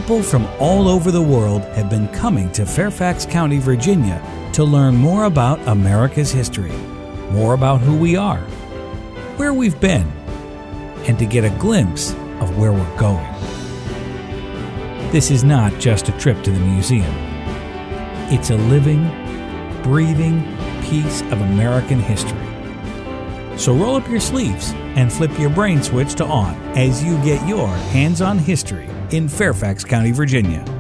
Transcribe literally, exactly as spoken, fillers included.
People from all over the world have been coming to Fairfax County, Virginia to learn more about America's history, more about who we are, where we've been, and to get a glimpse of where we're going. This is not just a trip to the museum. It's a living, breathing piece of American history. So roll up your sleeves and flip your brain switch to on as you get your hands-on history in Fairfax County, Virginia.